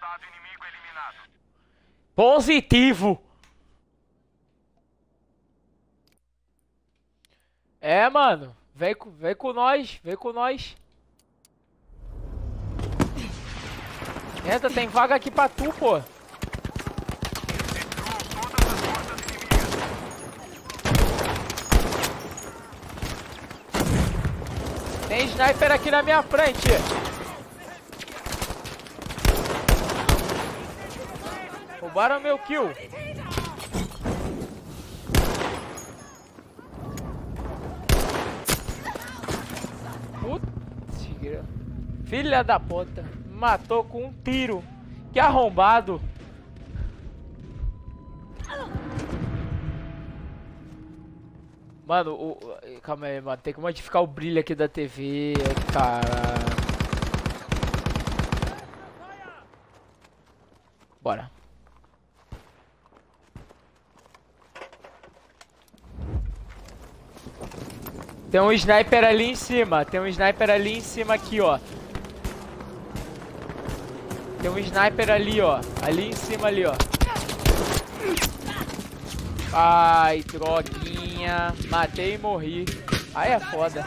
Positivo. É, mano. Vem com nós. Vem com nós. Entra, tem vaga aqui pra tu, pô. Tem sniper aqui na minha frente. Roubaram meu kill. Putz, filha da puta. Matou com um tiro. Que arrombado. Mano, calma aí, mano. Tem que modificar o brilho aqui da TV. Caralho. Bora. Tem um sniper ali em cima. Tem um sniper ali em cima aqui, ó. Tem um sniper ali, ó. Ali em cima, ali, ó. Ai, droguinha. Matei e morri. Aí é foda.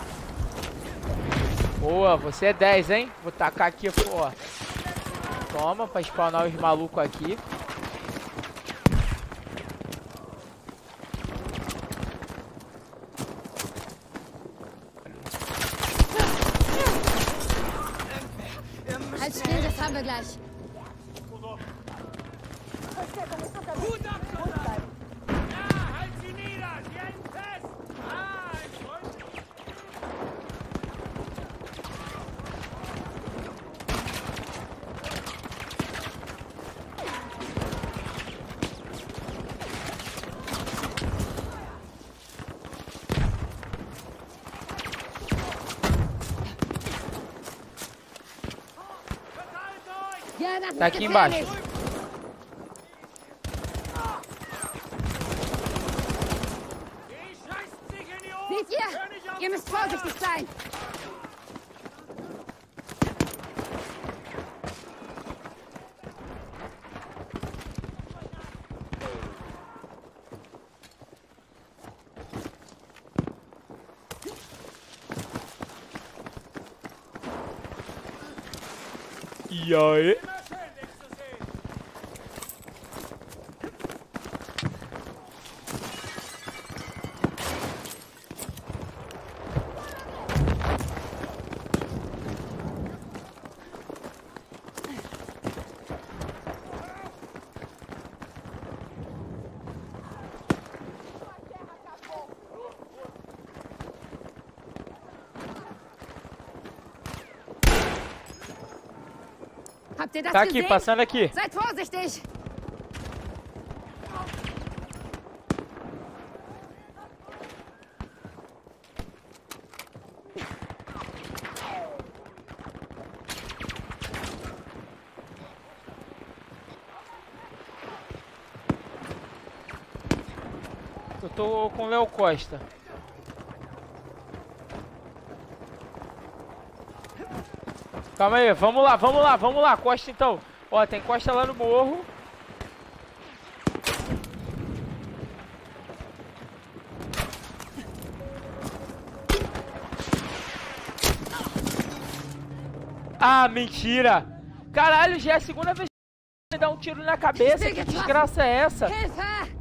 Boa, você é 10, hein? Vou tacar aqui, ó. Toma, pra spawnar os malucos aqui. Halt still, das haben wir gleich. Tá aqui embaixo. Seht ihr? Ihr müsst vorsichtig sein. E aí? Habt ihr das Tá aqui, gesehen? passando aqui. Seid vorsichtig! Eu tô com o Léo Costa. Calma aí, vamos lá, Costa então. Ó, tem Costa lá no morro. Ah, mentira! Caralho, já é a segunda vez que me dá um tiro na cabeça. Que desgraça é essa? Hilfe!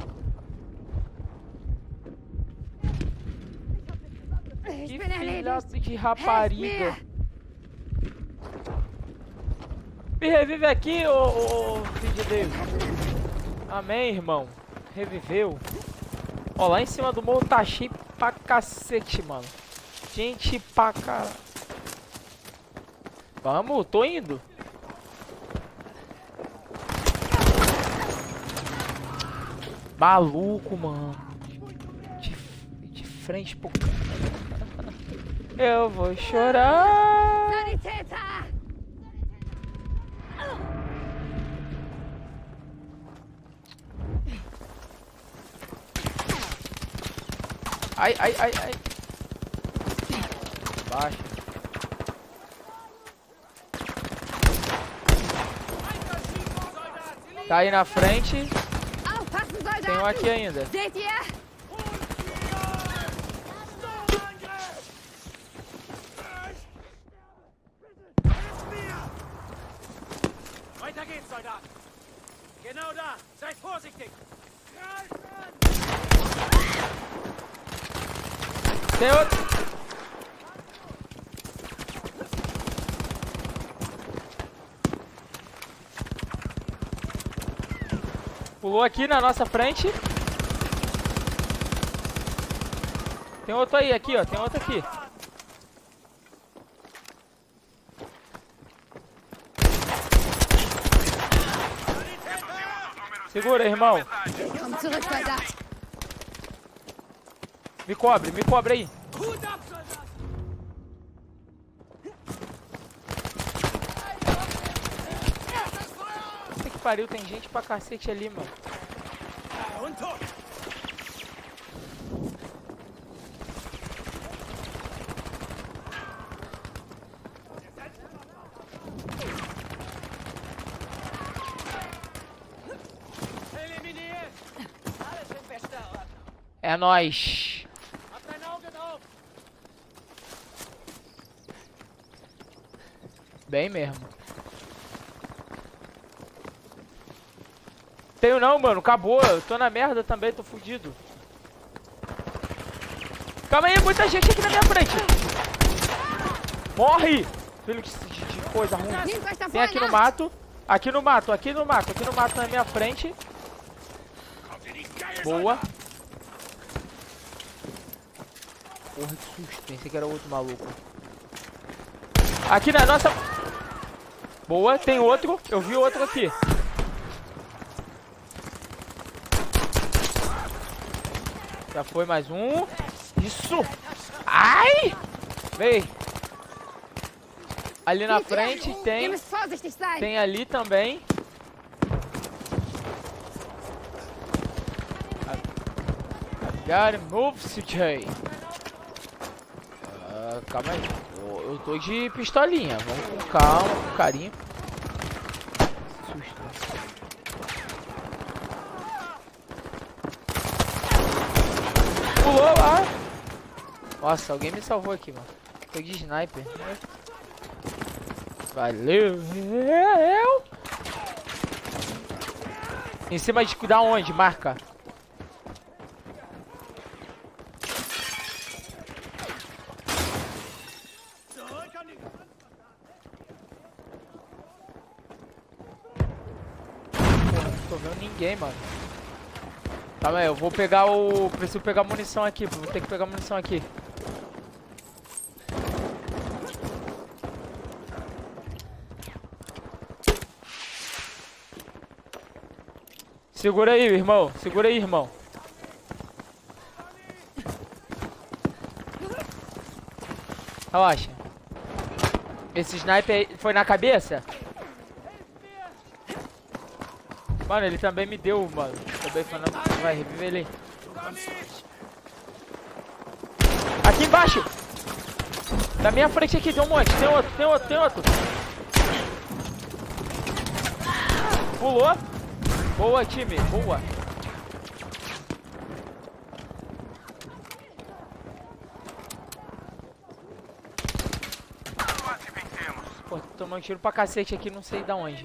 Que Ich bin filha erledigt! de Helft rapariga. mir! Me revive aqui, ô filho de Deus. Amém, irmão. Reviveu. Ó, lá em cima do morro tá cheio pra cacete, mano. Gente pra caralho. Vamos, tô indo. Maluco, mano. De frente pro cara. Eu vou chorar. Sanitäter! Ai, ai, ai, ai. Baixa. Tá aí na frente. Aufpassen, Soldaten! Tem um aqui ainda. Seht ihr? Weiter geht's, Soldaten! Genau da! Seid vorsichtig! Tem outro. Pulou aqui na nossa frente. Tem outro aí, aqui, ó. Tem outro aqui. Segura, irmão. Komm zurück, Soldat! Me cobre aí. Hut ab, Soldaten! Puta que pariu, tem gente pra cacete ali, mano. Und tot! Eliminiert! Alles in bester Ordnung. É nóis. Habt ein Auge drauf! Bem mesmo. Tenho não, mano. Acabou. Eu tô na merda também. Tô fudido. Calma aí. Muita gente aqui na minha frente. Morre. Filho de coisa ruim. Nehmt euch da Tem aqui no vorne! mato. Aqui no mato. Aqui no mato. Aqui no mato na minha frente. Boa. Porra, que susto. Pensei que era outro maluco. Aqui na nossa... Boa. Tem outro. Eu vi outro aqui. Já foi mais um. Isso. Ai. Vem. Ali na frente Ihr tem... müsst vorsichtig sein! Tem ali também. Gotta move, CJ. Calma aí. Eu tô de pistolinha. Vamos com calma, com carinho. Susto. Pulou lá. Nossa, alguém me salvou aqui, mano. Tô de sniper. Valeu. Em cima de... Da onde? Marca. Porra, não tô vendo ninguém, mano. Calma aí, eu vou pegar o... Preciso pegar munição aqui. Vou ter que pegar munição aqui. Segura aí, irmão. Segura aí, irmão. Relaxa. Esse sniper aí foi na cabeça? Mano, ele também me deu, mano. Também foi na... Vai, revive ele. Aqui embaixo! Da minha frente aqui, tem um monte. Tem outro, tem outro, tem outro. Pulou. Boa, time. Boa. Pô, tô tomando tiro pra cacete aqui, não sei da onde.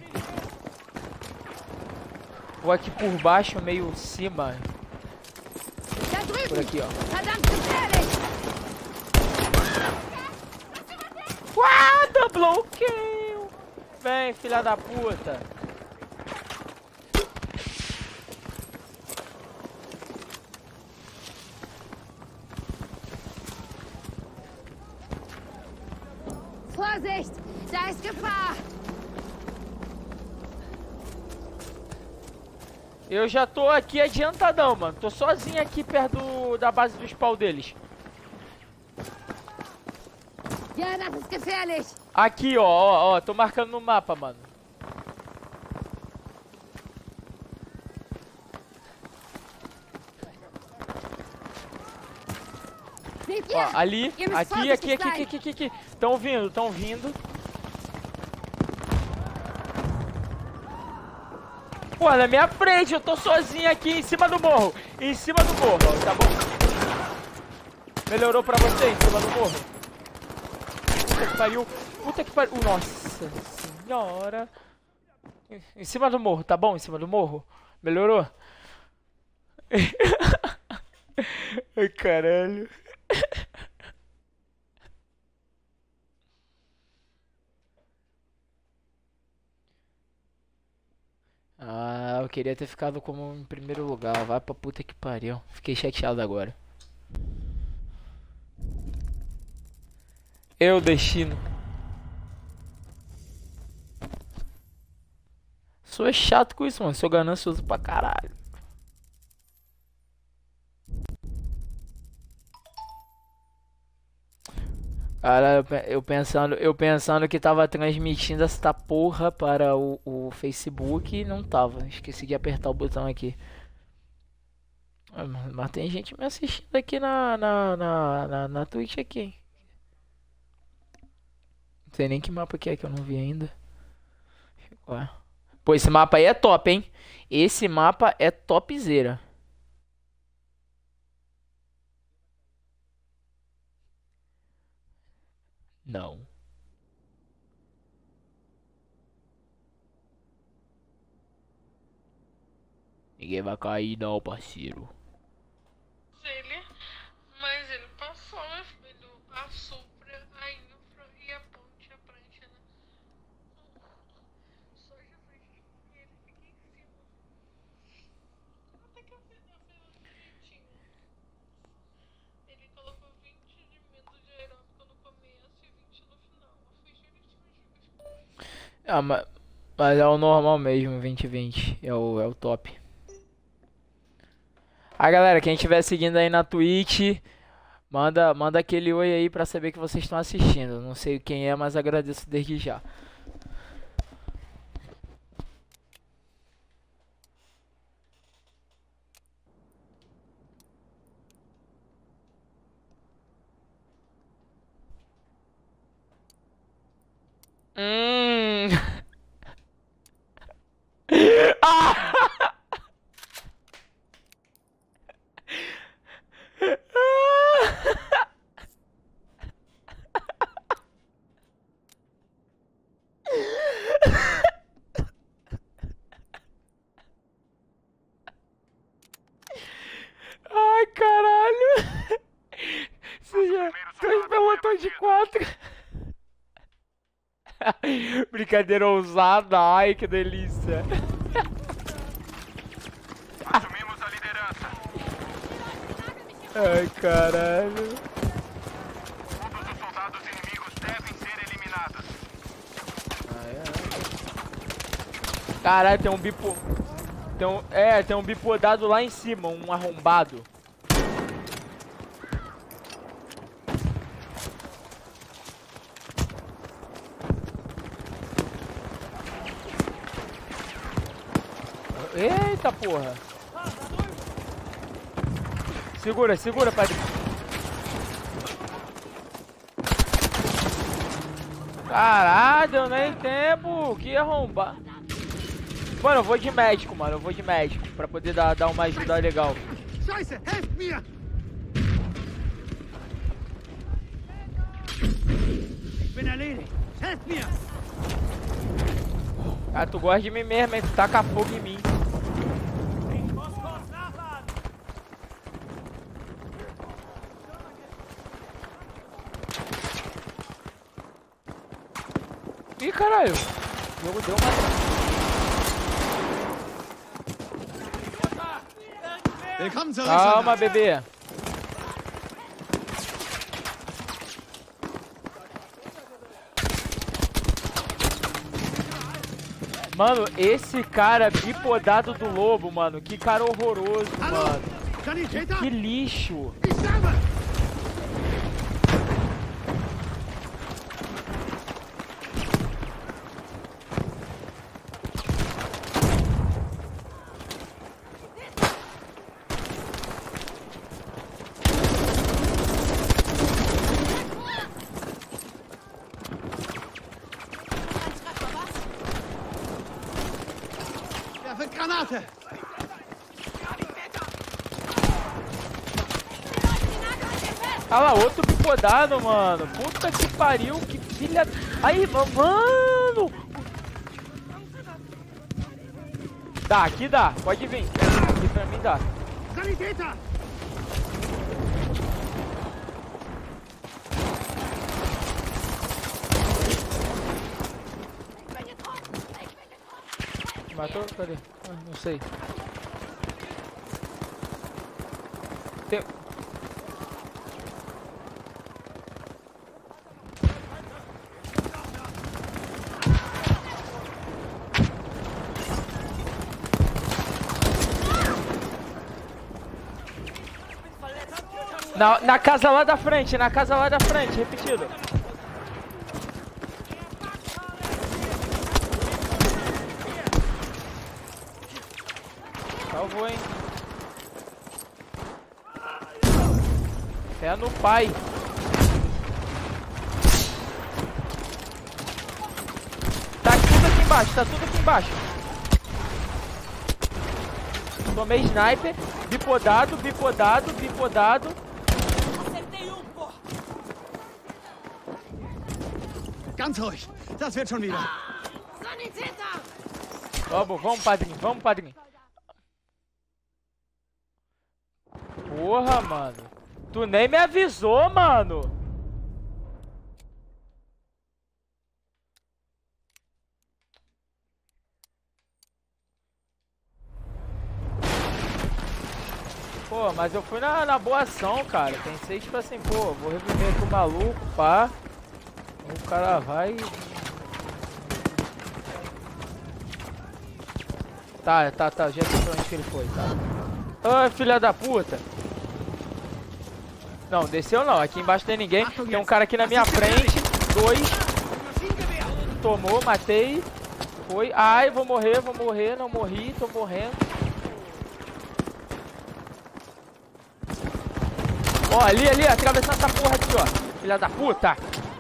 Vou aqui por baixo, meio cima. Da Por drüben! aqui, ó. Verdammt gefährlich! Guarda, bloqueio! Vem, filha da puta. Vorsicht! Da ist Gefahr! Eu já tô aqui adiantadão, mano. Tô sozinho aqui perto da base do spawn deles. Ja, das ist gefährlich! Aqui, ó. Tô marcando no mapa, mano. Seht Ó, ihr? ali. Ihr müsst Aqui. vorsichtig sein. Aqui. Tão vindo, tão vindo. Pô, na minha frente, eu tô sozinho aqui em cima do morro. Em cima do morro, ó, tá bom? Melhorou pra você em cima do morro? Puta que pariu. Puta que pariu. Nossa senhora. Em cima do morro, tá bom? Em cima do morro? Melhorou? Ai, caralho. Ah, eu queria ter ficado como em primeiro lugar. Vai pra puta que pariu. Fiquei chateado agora. Eu, destino. Sou chato com isso, mano. Sou ganancioso pra caralho. Cara, eu pensando que tava transmitindo essa porra para o Facebook e não tava. Esqueci de apertar o botão aqui. Mas tem gente me assistindo aqui na Twitch aqui, hein? Não sei nem que mapa que é que eu não vi ainda. Ué. Pô, esse mapa aí é top, hein? Esse mapa é topzera. Não. Ninguém vai cair não, parceiro. Ele, mas ele passou, meu filho, a Supra, a Infra e a ponte, a prancha, né? Só Jesus, e ele fica em cima. Até que eu fiz direitinho. Ele colocou 20 de medo de aeróbico no começo e 20 no final. Eu fiz direitinho. Ah, mas é o normal mesmo, 2020. É o top. Ah, galera, quem estiver seguindo aí na Twitch, manda aquele oi aí pra saber que vocês estão assistindo. Não sei quem é, mas agradeço desde já. Ah! Ai, caralho. Seja, dois pelotões de 4. Brincadeira ousada. Ai, que delícia. Assumimos a liderança. Ai, caralho. Todos os soldados inimigos devem ser eliminados. Caralho, tem um bipo... tem um bipodado lá em cima, um arrombado. Eita porra. Segura, padre. Caralho, deu nem tempo. Que arrombar. Mano, eu vou de médico, pra poder dar uma ajuda legal. Scheiße, helft mir! Ich bin erledigt. Helft mir! Ah, tu gosta de mim mesmo, hein? Tu taca fogo em mim. Ich muss kurz nachladen! Ih, caralho. O jogo deu uma... Calma, bebê. Mano, esse cara bipodado do lobo, mano. Que cara horroroso, mano. Que lixo. Ah lá, outro bicodado, mano. Puta que pariu, que filha... Aí, mano! Dá, aqui dá. Pode vir. Aqui pra mim dá. Sanitäter! Matou? Cadê? Ah, não sei. Tem... Na casa lá da frente, repetido. Salvou, hein? Fé no pai. Tá tudo aqui embaixo, tá tudo aqui embaixo. Tomei sniper, bipodado. Ganz ruhig. Das wird schon wieder. Sanitäter! Vamos, padrinho. Porra, mano. Tu nem me avisou, mano. Pô, mas eu fui na boa ação, cara. Pensei, tipo assim, pô, vou reviver aqui o maluco, pá. O cara vai... Tá, já sei pra onde que ele foi, tá. Ai, filha da puta. Não, desceu não, aqui embaixo não tem ninguém. Tem um cara aqui na minha frente. 2. Tomou, matei. Foi. Ai, vou morrer, não morri, tô morrendo. Ó, ali, atravessando essa porra aqui, ó. Filha da puta.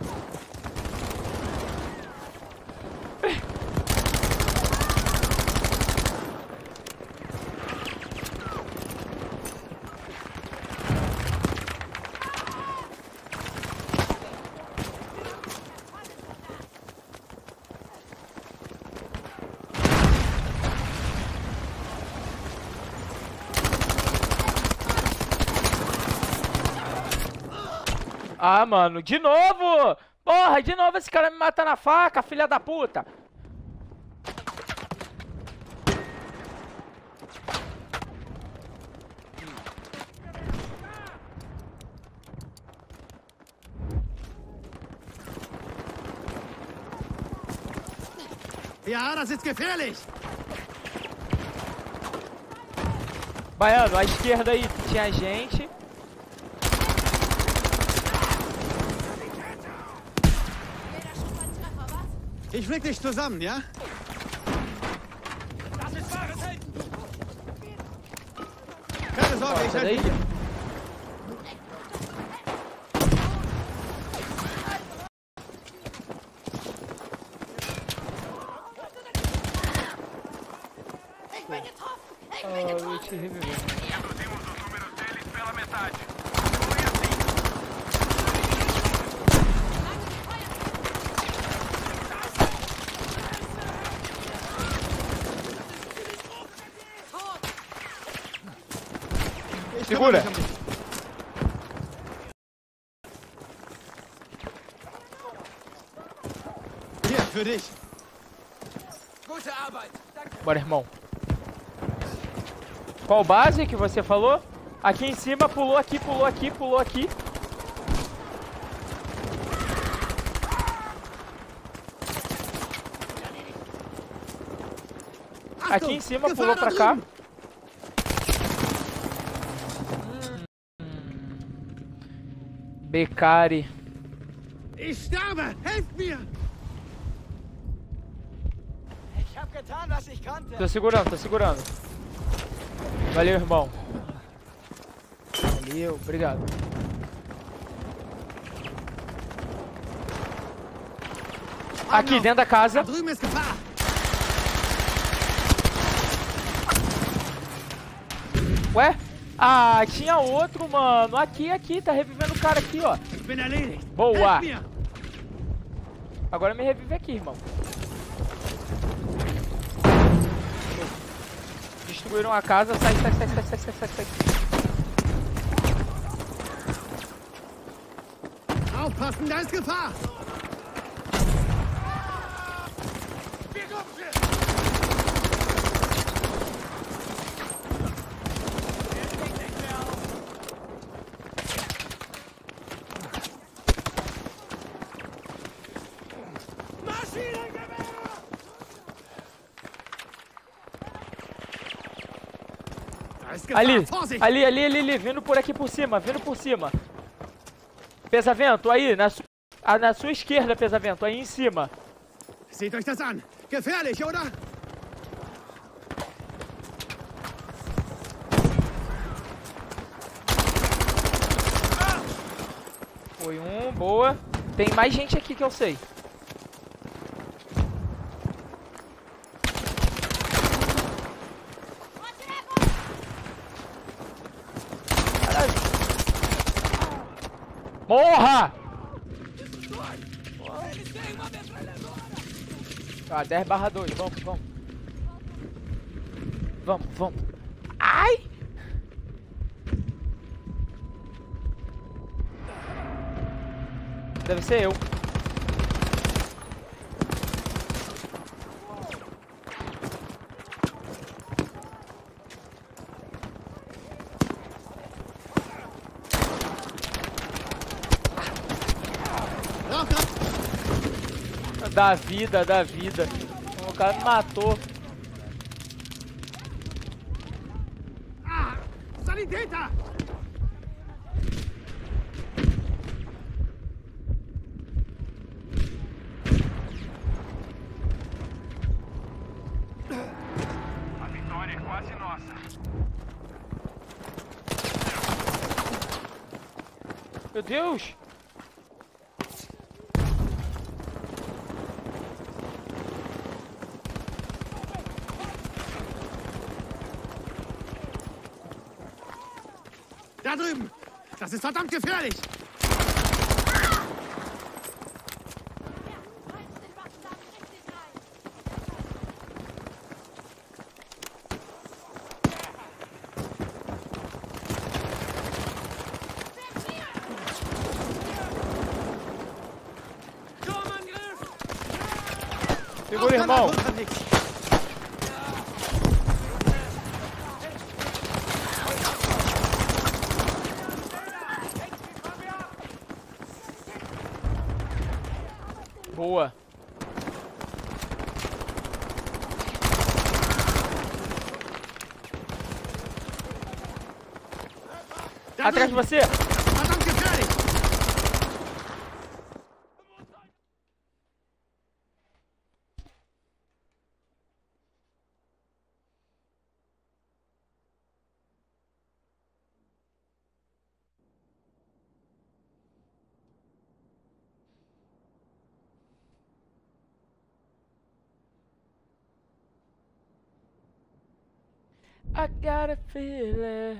Ah, mano, de novo! Porra, de novo esse cara me mata na faca, filha da puta! Ja, das ist gefährlich. Baiano, à esquerda aí tinha gente. Ich flick dich zusammen, ja? Keine Sorge, ich helfe dir. Eu te revivi. Reduzimos os números deles pela metade. Segura! Hier, für dich. Gute Arbeit. Bora, irmão. Qual base que você falou? Aqui em cima, pulou aqui. Aqui em cima, pulou pra cá. Becari. Ich sterbe! Helft mir! Ich hab getan, was ich konnte. Tô segurando. Valeu, irmão. Valeu, obrigado. Aqui, dentro da casa. Da drüben ist Gefahr! Ué? Ah, tinha outro, mano. Aqui, tá revivendo o cara aqui, ó. Ich bin erledigt. Boa. Helft mir! Agora me revive aqui, irmão. Destruíram a casa. Sai. Aufpassen, da ist Gefahr! Ali, vindo por aqui por cima, Pesadelo, aí, na sua esquerda, Pesadelo, aí em cima. Seht euch das an! Gefährlich, oder? Foi um, boa. Tem mais gente aqui que eu sei. Morra! Ah, 10/2, vamos. Ai! Deve ser eu. Da vida. O cara me matou. Ah! Sanitäter! A vitória é quase nossa. Meu Deus! Da drüben! Das ist verdammt gefährlich! Segura, irmão. Boa. Atrás de você. Verdammt gefährlich! I got a feeling.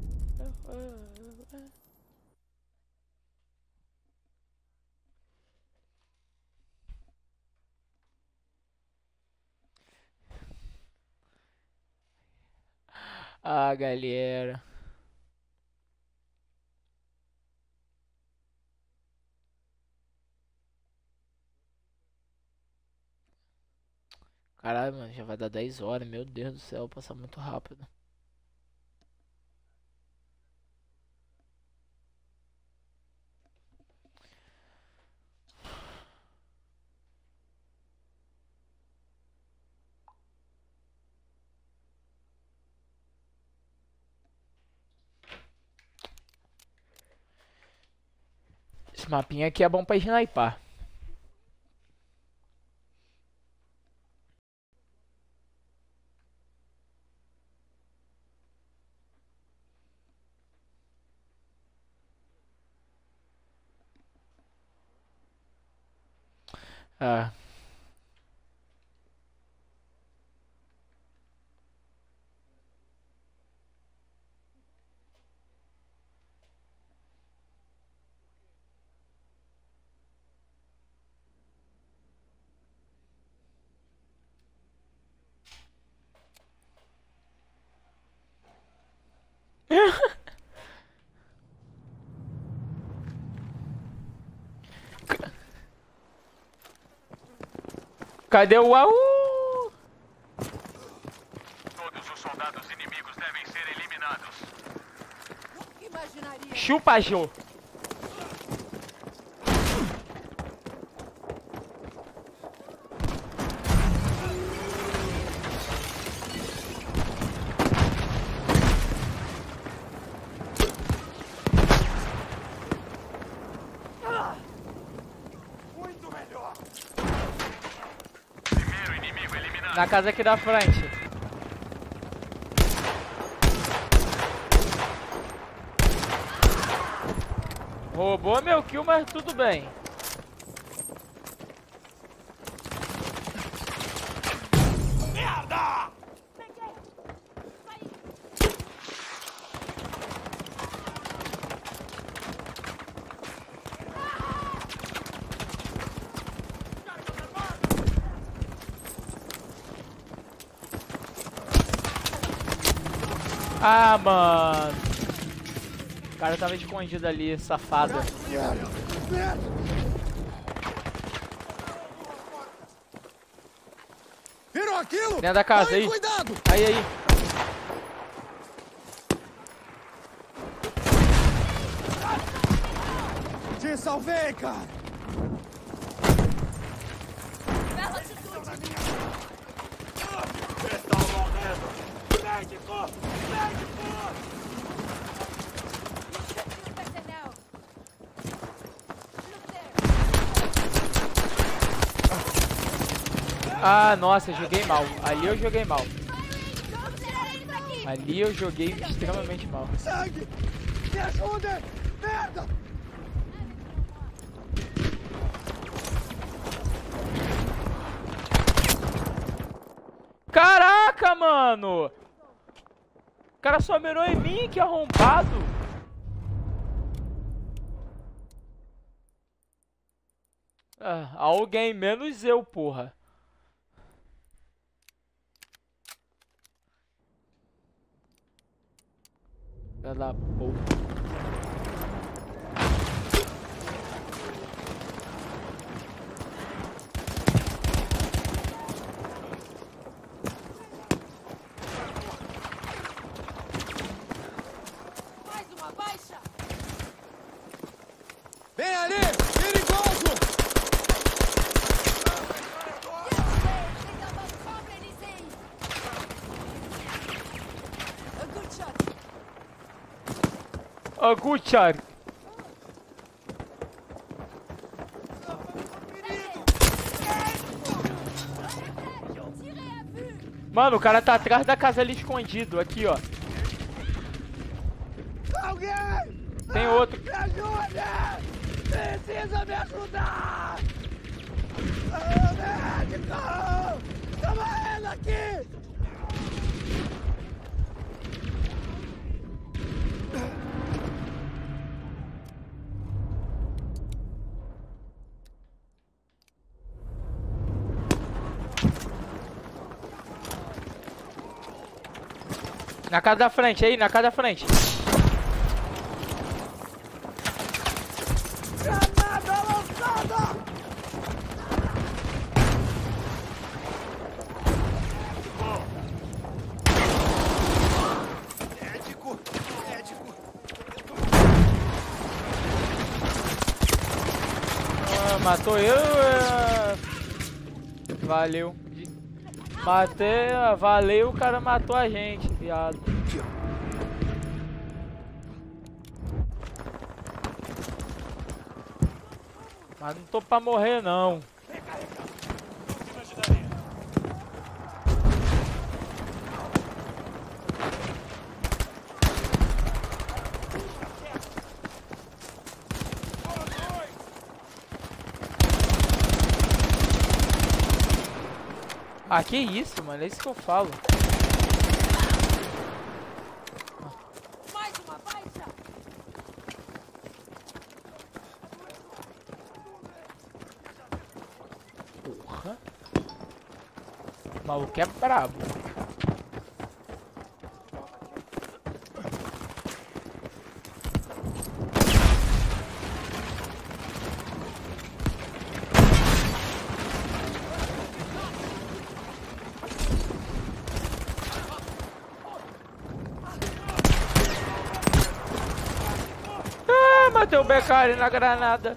Ah, galera. Caralho, mano, já vai dar 10 horas. Meu Deus do céu, passa muito rápido. Esse mapinha aqui é bom pra snipar. Ah. Cadê o AU? Todos os soldados inimigos devem ser eliminados. Chupa, Jô. Primeiro inimigo eliminado. Na casa aqui da frente. Roubou meu kill, mas tudo bem. Ah, mano. O cara tava escondido ali, safado. Viram aquilo? Dentro da casa, Tomem aí. Cuidado! Aí. Te salvei, cara! Ah, nossa, joguei mal. Ali eu joguei mal. Ali eu joguei extremamente mal. Sangue! Me ajudem! Merda! Caraca, mano! O cara só mirou em mim, que arrombado! Ah, alguém menos eu, porra. Filha da porra. Vem ali! Perigoso! Ô, Guchar! Mano, o cara tá atrás da casa ali escondido, aqui, ó. Alguém! Tem outro. Me ajude! Precisa me ajudar! Ah, médico! Tá morrendo aqui! Na casa da frente, aí, na casa da frente. Granada lançada! Médico! Médico! Ah, matou eu. Valeu. Matei, valeu, o cara matou a gente, viado. Mas não tô pra morrer, não. Ah, que isso, mano, é isso que eu falo. Mais uma baixa! Porra. O maluco é brabo. Matei o Beccari na granada.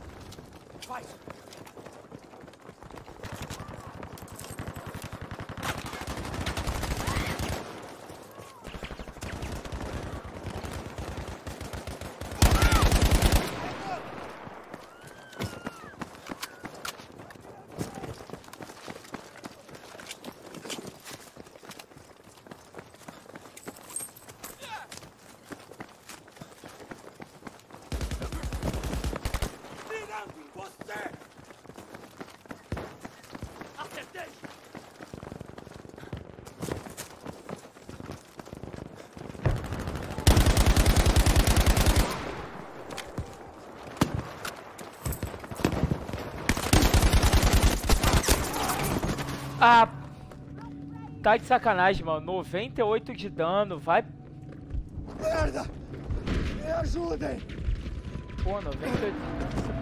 Ah, tá de sacanagem, mano. 98 de dano, vai. Merda! Me ajudem! Pô, 98 de dano.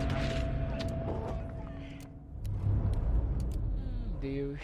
Deus.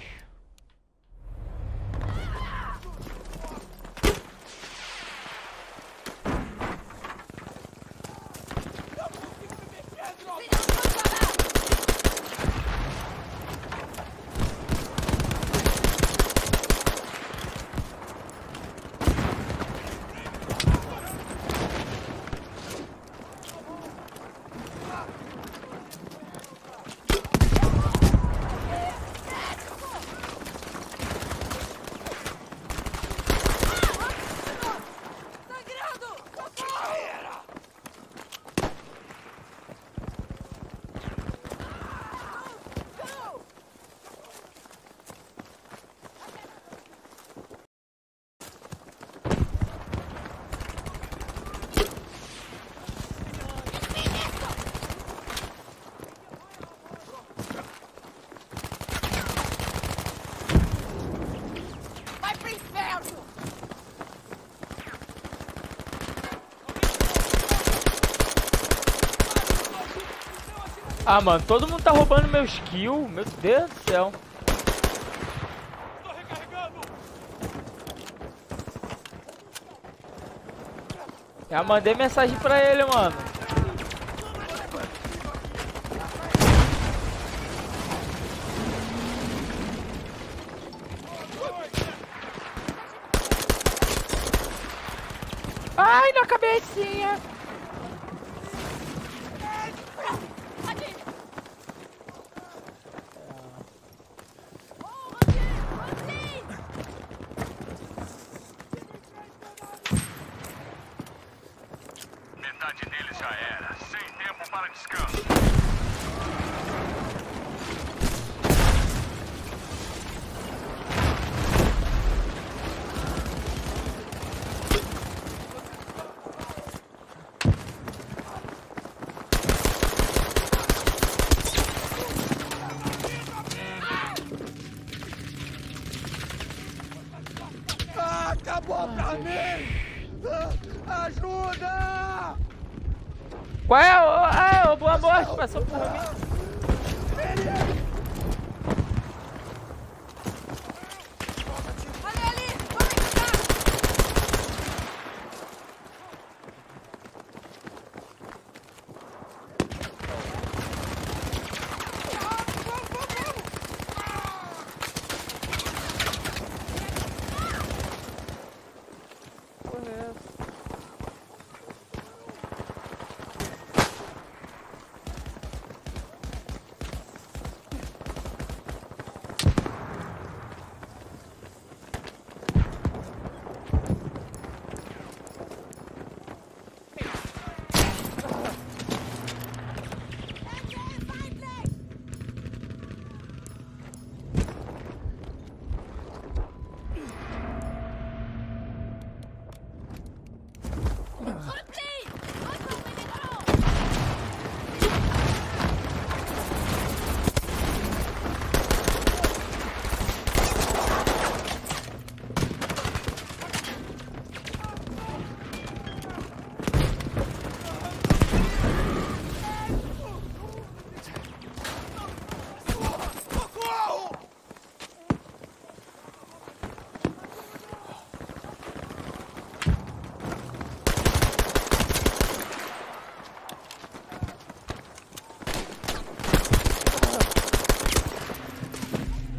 Ah, mano, todo mundo tá roubando meus kills. Meu Deus do céu. Tô recarregando! Já mandei mensagem pra ele, mano. Ai, na cabecinha. Metade deles já era. Sem tempo para descanso. Ah, acabou pra mim! Ah, ajuda! Qual é o boa morte? Passou por mim. Olha ali! Vamos entrar!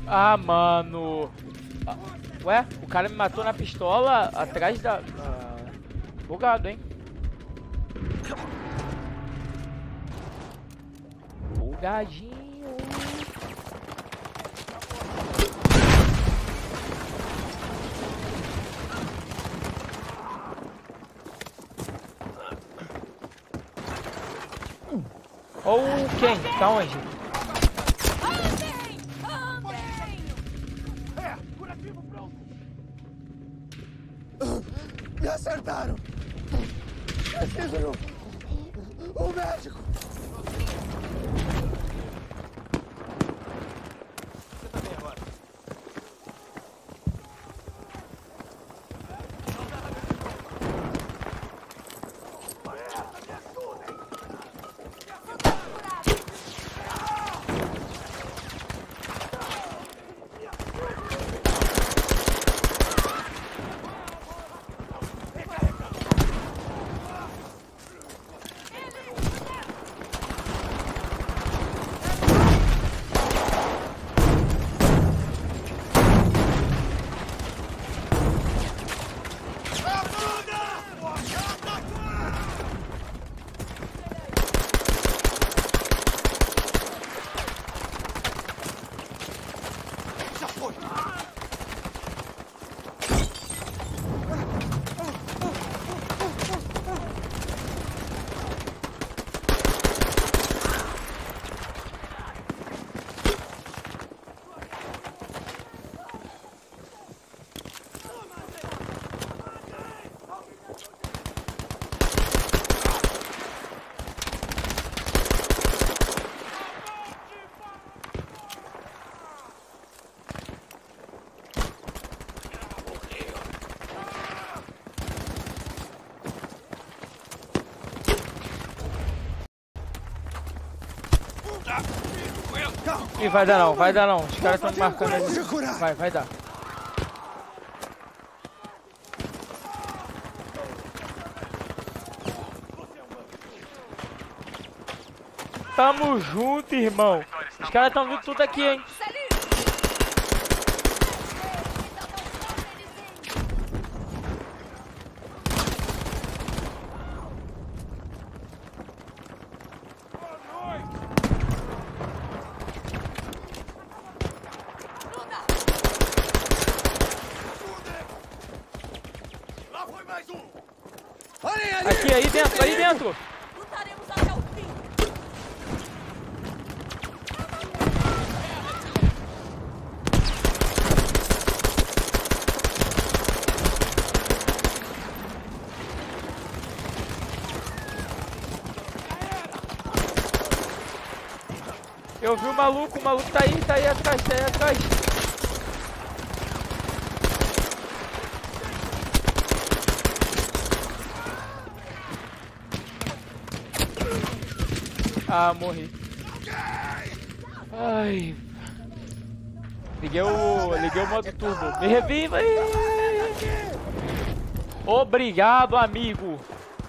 Ah, mano. Ah, ué, o cara me matou na pistola atrás da... bugado, hein? Bugadinho. Ou quem? Tá onde? Me acertaram! Preciso de um médico! Você tá bem agora? Ih, vai dar não, vai dar não. Os caras estão marcando ali. Vamos curar. Vai dar. Tamo junto, irmão. Os caras estão vindo tudo aqui, hein. Aqui, aí dentro, aí dentro. Lutaremos até o fim. Eu vi o maluco tá aí atrás, tá aí atrás. Ah, morri. Ai. Liguei o modo turbo. Me reviva aí. Obrigado, amigo.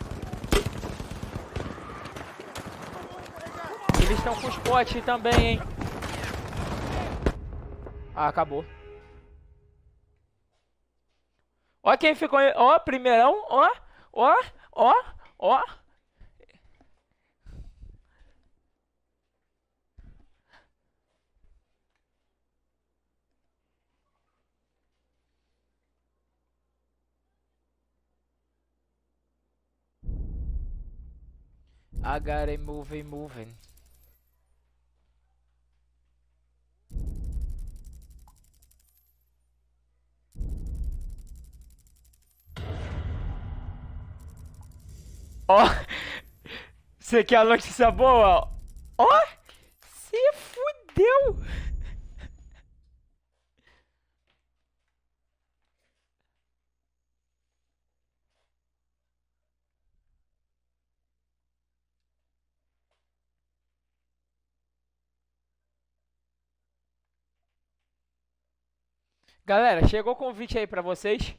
Eles estão com os potes também, hein. Ah, acabou. Ó quem ficou aí. Ó, primeirão. Ó. I got it moving. Ó, você quer a notícia boa? Ó, se fudeu. Galera, chegou o convite aí pra vocês.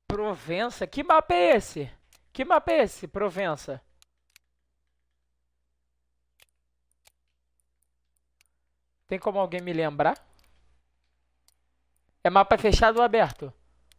Provença? Que mapa é esse? Que mapa é esse, Provença? Tem como alguém me lembrar? É mapa fechado ou aberto?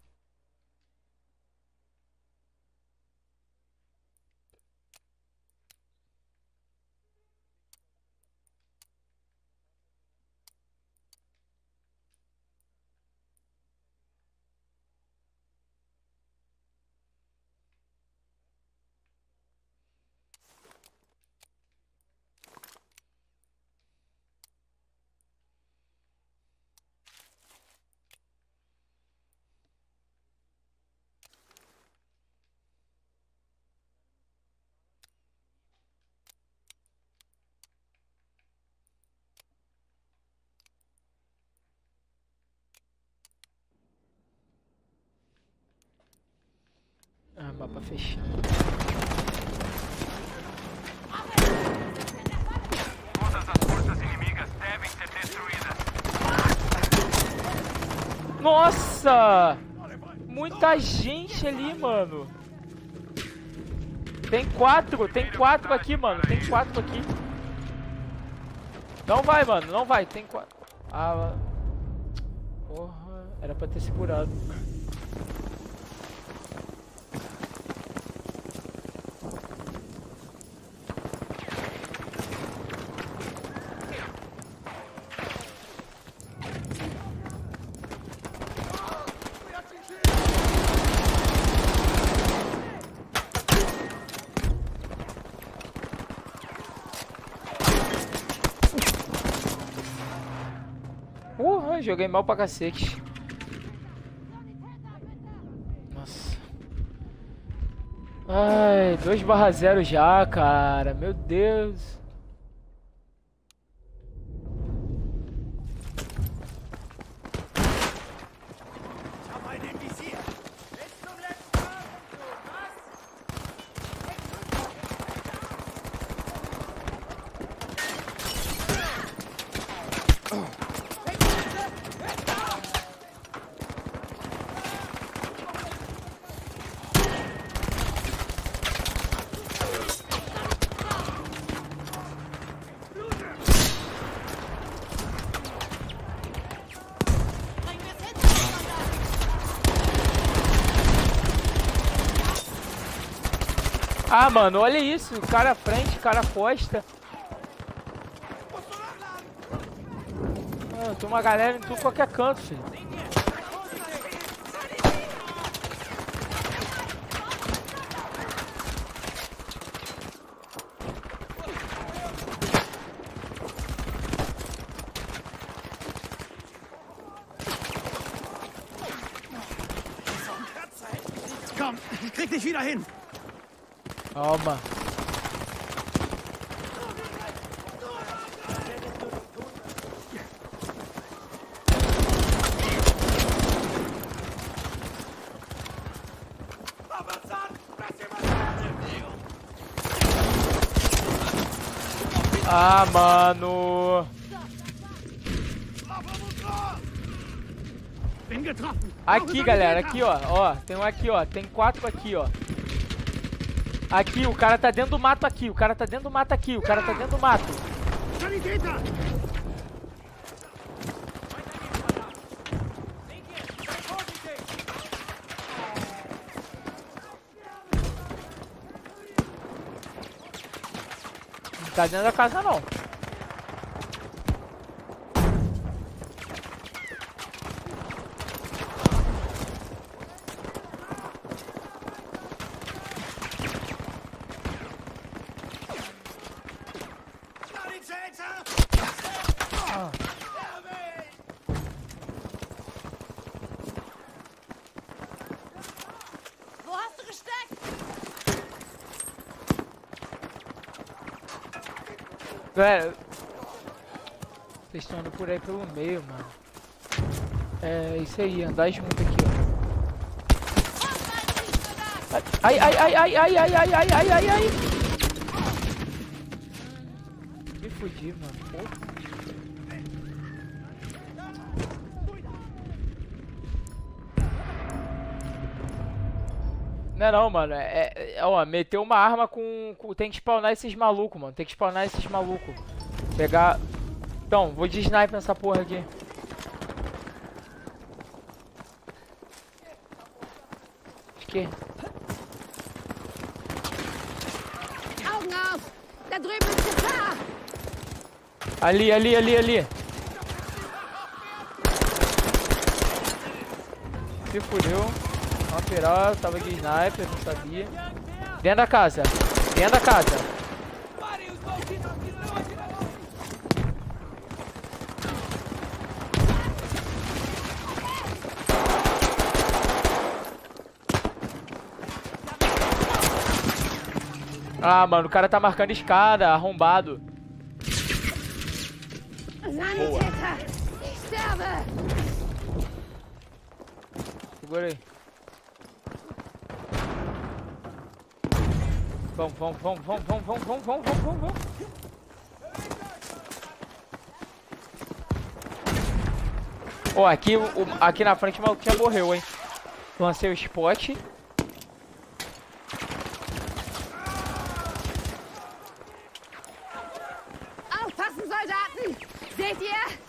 Ah, mapa fechado. Todas as forças inimigas devem ser destruídas. Nossa! Muita gente ali, mano. Tem quatro aqui, mano. Tem 4 aqui. Não vai, mano, não vai. Tem 4. Ah, porra, era pra ter segurado. Porra, joguei mal pra cacete. Nossa. Ai, 2/0 já, cara. Meu Deus. Ah, mano, olha isso. Cara à frente, cara costa. Ah, tem uma galera em tudo qualquer canto, filho. Komm, ich krieg dich wieder hin. Calma. Ah, mano. Aqui, galera, aqui, ó. Ó, tem um aqui, ó. Tem 4 aqui, ó. Aqui, o cara tá dentro do mato aqui. O cara tá dentro do mato aqui. O cara tá dentro do mato. Não tá dentro da casa, não. Wo hast du gesteckt? Galera, vocês estão andando por aí pelo meio, mano. É isso aí, andar junto aqui, ó. Ai, ai, ai, ai, ai, ai, ai, ai, ai, ai, ai. Me fudi, mano. Porra. Não é não, mano. Ó, meteu uma arma tem que spawnar esses malucos, mano. Tem que spawnar esses malucos. Pegar... Então, vou de sniper nessa porra aqui. Esquerda. Augen auf! Da drüben ist Gefahr! Ali, ali, ali, ali. Se fudeu. Uma pirata, tava de sniper, não sabia. Dentro da casa. Dentro da casa. Ah, mano, o cara tá marcando escada, arrombado. Sanitäter! Ich sterbe! Segura aí. Vamos, vamos, vamos, vamos, vamos, vamos, vamos, vamos, vamos, vamos. Ó, aqui, aqui na frente o maluco já morreu, hein. Lancei o spot. Aufpassen, Soldaten! Seht ihr?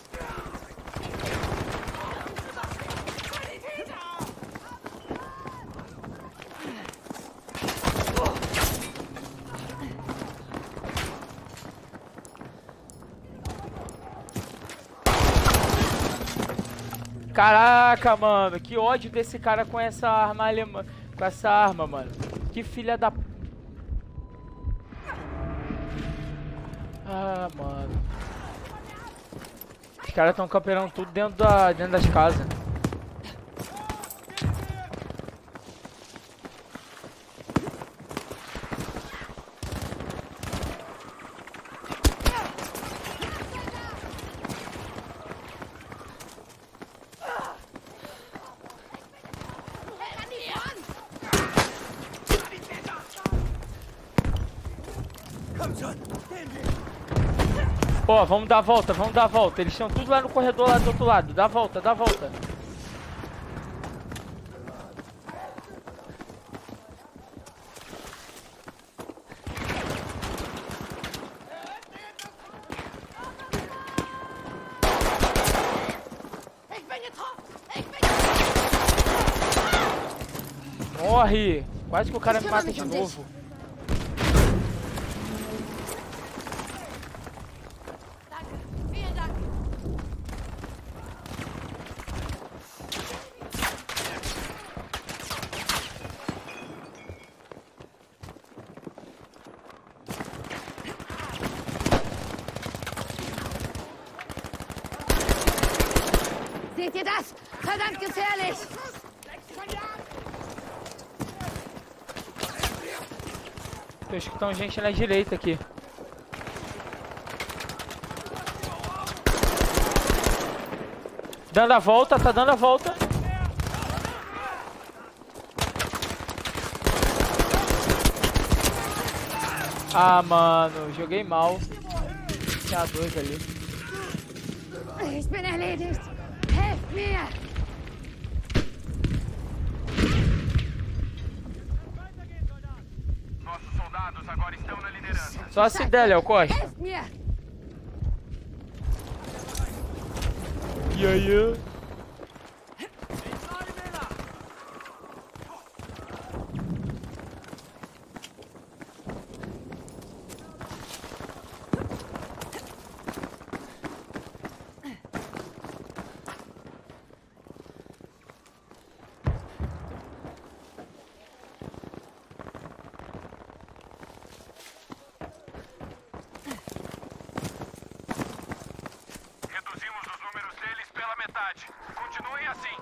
Caraca, mano, que ódio desse cara com essa arma alemã. Com essa arma, mano. Que filha da... Ah, mano. Os caras estão camperando tudo dentro das casas. Ó, vamos dar a volta, vamos dar a volta. Eles estão tudo lá no corredor lá do outro lado. Dá a volta, dá a volta. Morre! Quase que o cara me mata de novo. Seht ihr das? Verdammt gefährlich! Tô escutando gente na direita aqui. Dando a volta, tá dando a volta. Ah, mano, joguei mal. Tinha dois ali. Ich bin erledigt! Helft mir! Nossos soldados agora estão na liderança. Só se der, Léo Costa. Helft mir! E aí? Reduzimos os números deles pela metade. Continuem assim.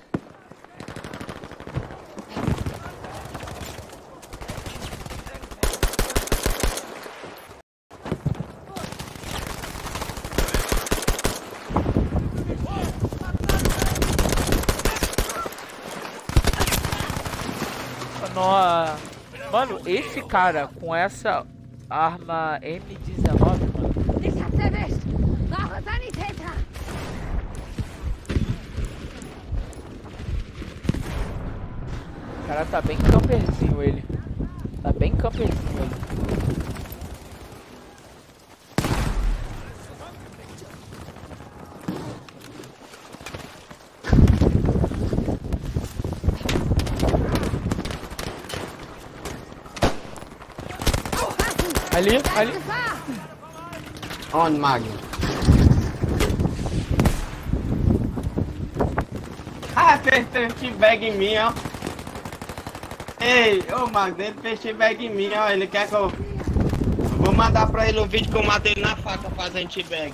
Nossa. Mano, esse cara com essa arma M19, mano. Ich hab's erwischt! Brauche Sanitäter! O cara tá bem camperzinho ele. Tá bem camperzinho ele. Ali, ali. Onde, Magno? Ah, fez bag em mim, ó. Ei, ô Magno, ele fez bag em mim, ó. Ele quer que eu vou mandar pra ele o vídeo que eu matei ele na faca fazendo bag.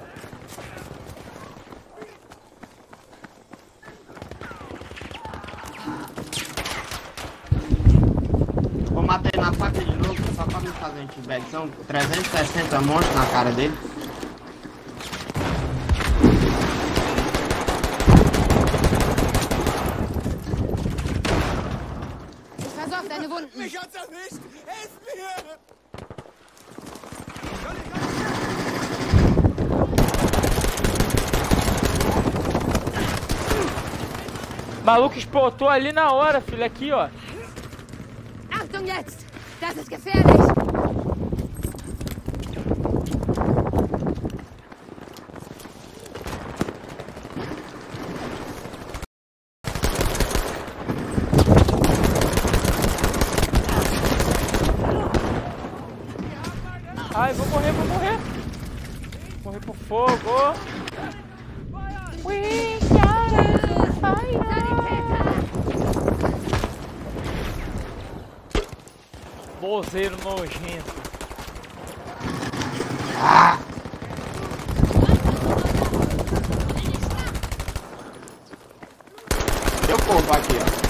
Vou matar ele na faca de novo, só pra me fazer um bag. São 360 monstros na cara dele. Versorgt deine Wunden. Mich hat's erwischt! Helf mir! Maluco espotou ali na hora, filho. Aqui, ó. Achtung jetzt! Das ist gefährlich! Ai, vou morrer, vou morrer. Morrer por fogo. We started fire. Bozeiro nojento. Deu corpo aqui, ó.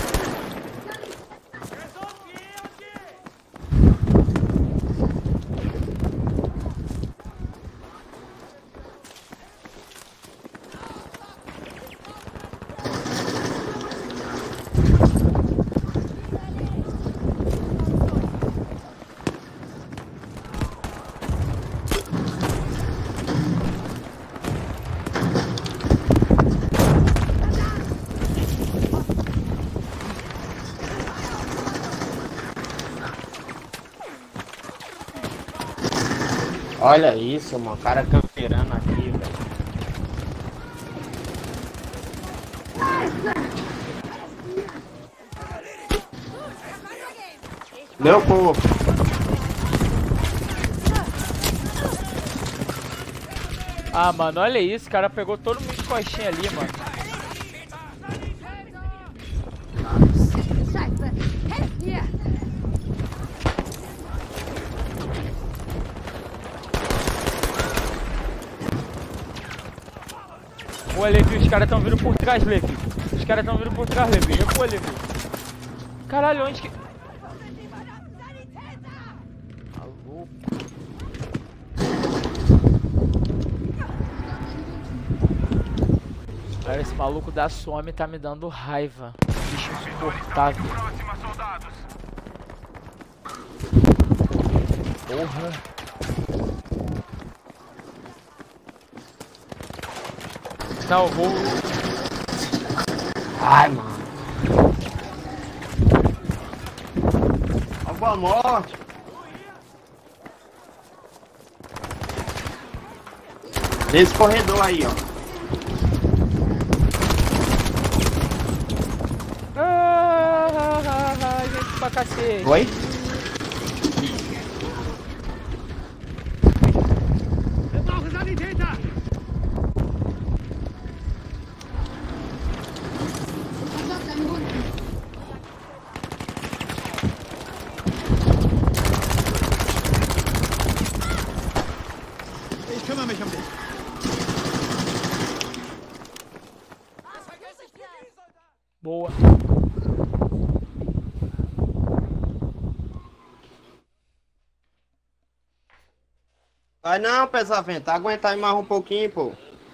Olha isso, mano. O cara camperando aqui, velho. Deu corpo. Ah, mano, olha isso. O cara pegou todo mundo de coxinha ali, mano. Scheiße! Helft mir! Ô, Levi, os caras tão vindo por trás, Levi. Os caras tão vindo por trás, Levi. Pô, Levi. Caralho, onde que... Maluco. Cara, esse maluco da some tá me dando raiva. Bicho insuportável. Próxima, soldados. Porra. Não, eu vou... Ai, mano. Boa morte. Nesse corredor aí, ó. Gente pra cacete. Oi? Wir brauchen Sanitäter! Versorgt deine Wunden. Ich kümmere mich um dich. Boa. Vai não, pesadavento. Aguenta aí mais um pouquinho, pô.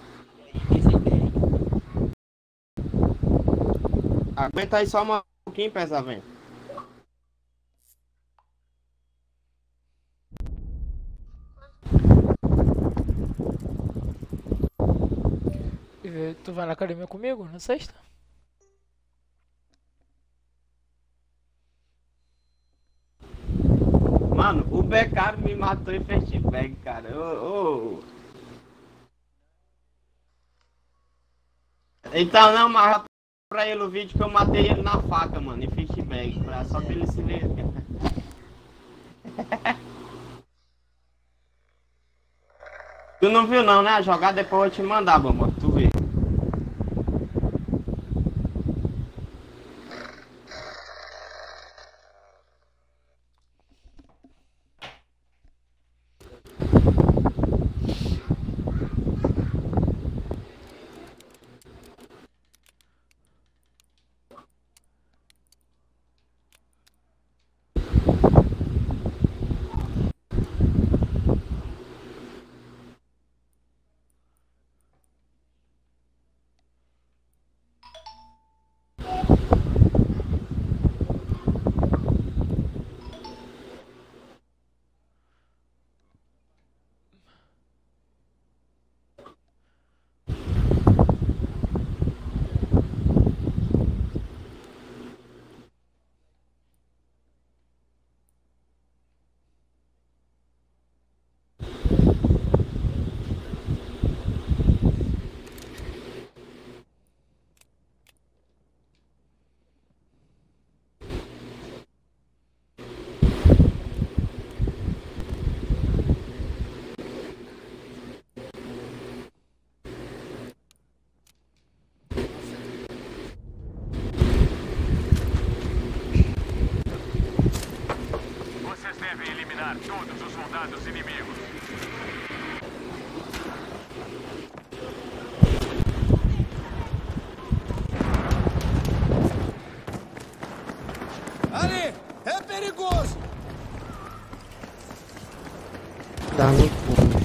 Aguenta aí só mais um pouquinho, pesadavento. Tu vai na academia comigo na sexta? Becaro me matou em flashback, cara. Então não, mas pra ele o vídeo que eu matei ele na faca, mano, em flashback, só pra ele se ver. Tu não viu não, né? A jogada depois eu vou te mandar, Bamba, tu vê. Todos os soldados inimigos. Ali! É perigoso! Tá no fundo.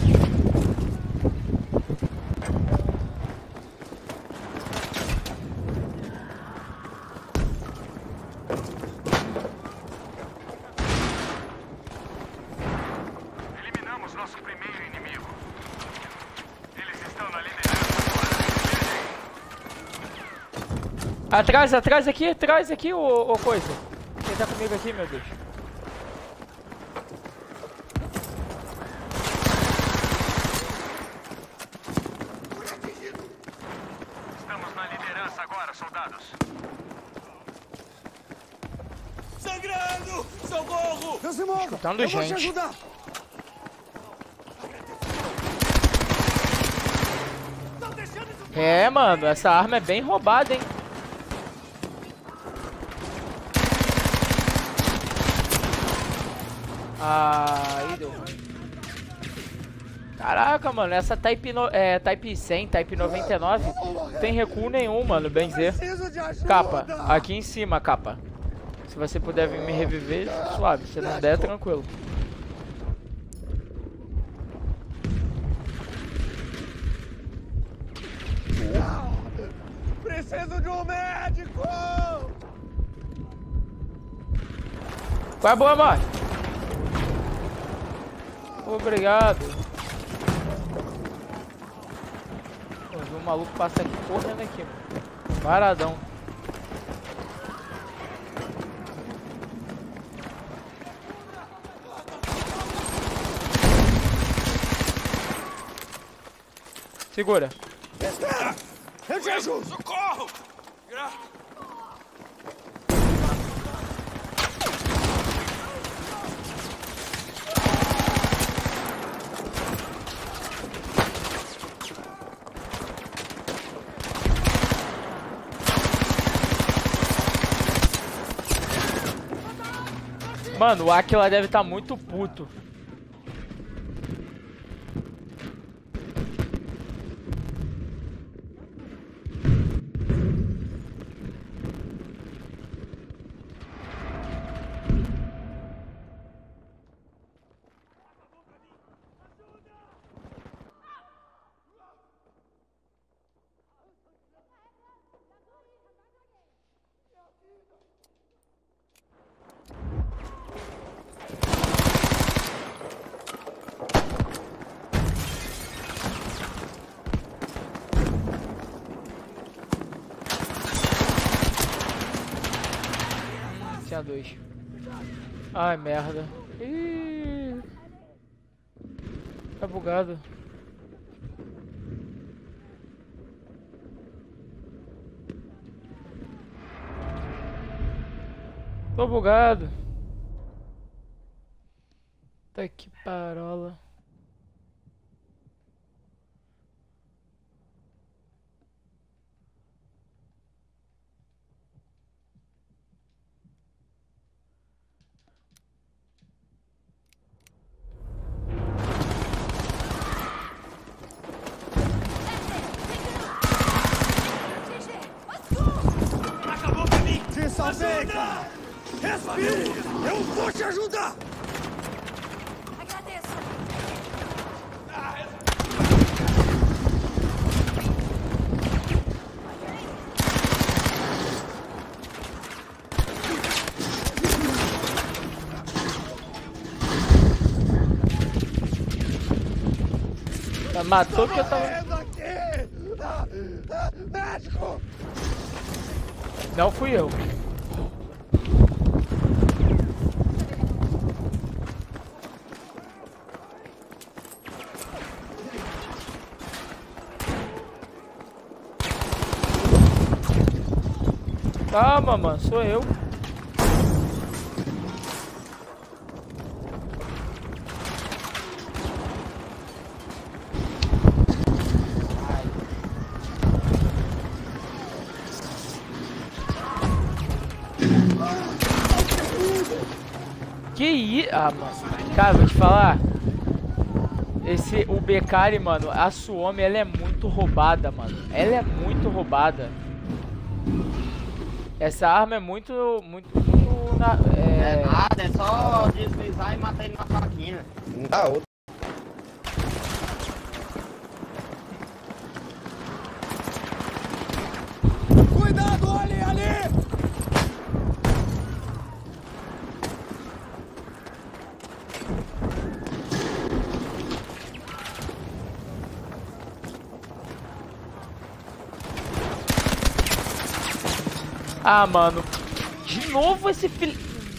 Eliminamos nosso primeiro inimigo. Eles estão na liderança agora. Atrás aqui, ô coisa. Quem tá comigo aqui, meu Deus? Estamos na liderança agora, soldados. Sangrando! Socorro! Não se mova! Escutando Eu vou te gente. ajudar! É, mano, essa arma é bem roubada, hein? Aí deu ruim. Caraca, mano, essa Type 100, Type 99 não tem recuo nenhum, mano, bem dizer. Preciso de ajuda! Capa, aqui em cima, capa. Se você puder vir me reviver, suave. Se não der, tranquilo. Preciso de um médico! Vai, boa, mano. Obrigado. Eu vi um maluco passar aqui correndo aqui, mano. Paradão. Segura. Espera! Eu te ajudo! Socorro! Mano, o Aquila deve estar muito puto. Tinha dois. Ai, merda. Ih. Tá bugado. Tô bugado. Tá que parola. Acabou pra mim! Te salvei, cara! Respire! Eu vou te ajudar! Agradeço. Matou que eu tava... Médico! Não fui eu. Calma, mano, sou eu. Que isso? Ah, mano. Cara, vou te falar. O Beccari, mano, a Suomi, ela é muito roubada, mano. Ela é muito roubada. Essa arma é muito É nada, é só deslizar e matar ele na faquinha. Não dá outra. Cuidado, olhem ali! Ah, mano. De novo esse filho...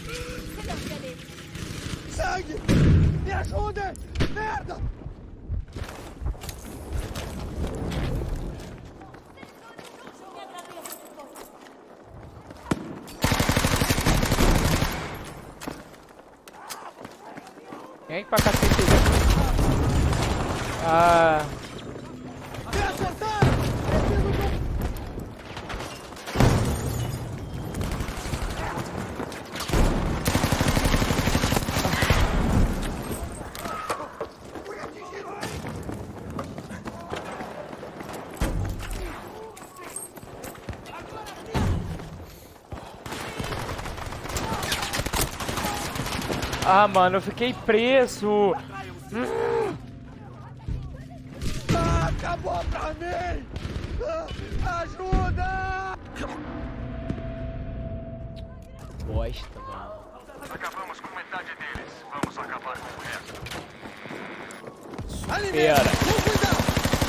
Sangue! Me ajudem! Merda! Vem pra cacete aí. Ah... Me acertaram! Ah, mano, eu fiquei preso. Acabou pra mim! Ajuda! Bosta, mano. Acabamos com metade deles. Vamos acabar com o resto. Ali Pera. mesmo! Com cuidado!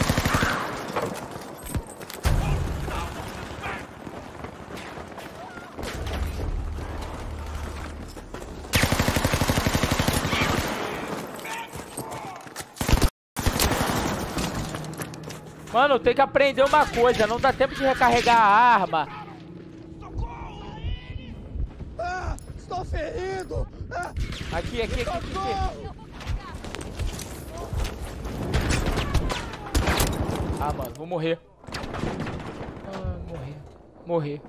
Mano, tem que aprender uma coisa. Não dá tempo de recarregar a arma. Ah, estou ferido! Aqui. Ah, mano, vou morrer. Ah, morrer.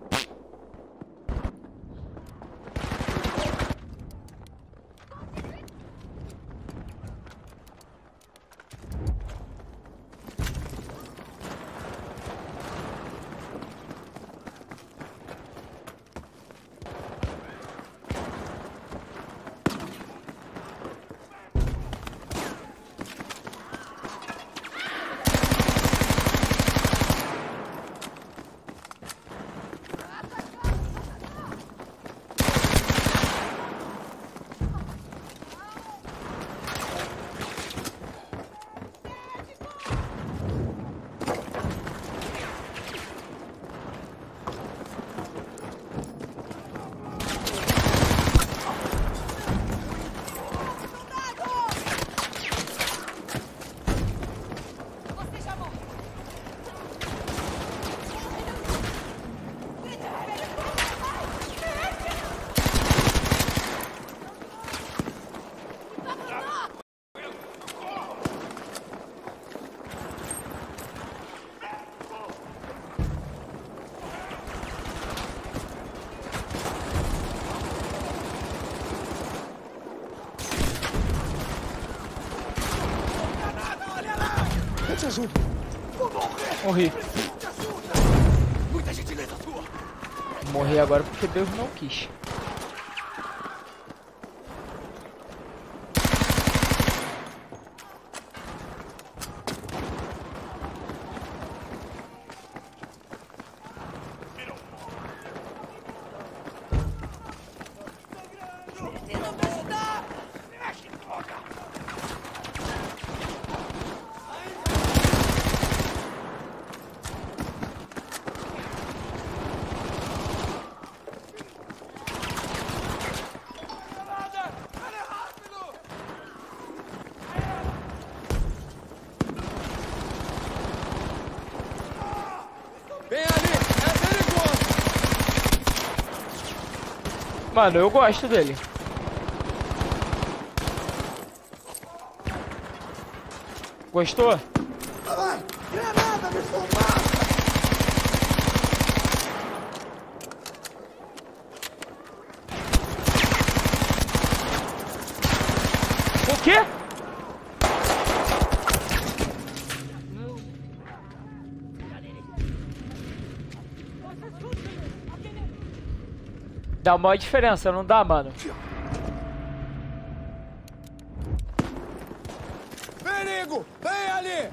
te ajudo. Morri. Muita gentileza sua. Morri agora porque Deus não quis. Mano, eu gosto dele. Gostou? Granada de fumaça! O quê? Dá uma diferença, não dá, mano? Perigo! Vem ali!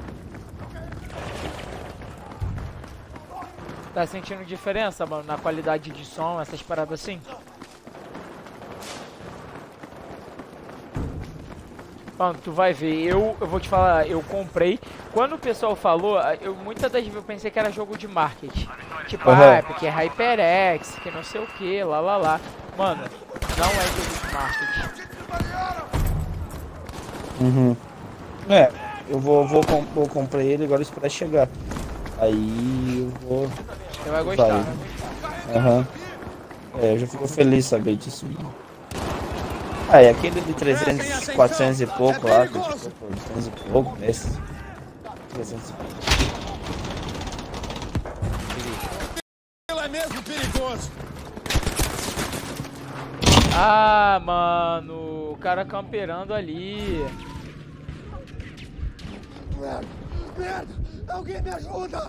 Tá sentindo diferença, mano, na qualidade de som, essas paradas assim? Mano, tu vai ver, eu vou te falar, eu comprei. Quando o pessoal falou, muitas das vezes eu pensei que era jogo de marketing. Tipo, porque é HyperX, que não sei o que, lá. Mano, não é jogo de marketing. Uhum. Eu comprei ele, agora esperar chegar. Aí eu vou... Você vai gostar, né? Aham. Eu já fico feliz de saber disso. E aquele de 300, 400 e pouco lá, 400 e pouco, esse. 300 e pouco. Ele é mesmo perigoso. Ah, mano, o cara camperando ali. Merda! Alguém me ajuda!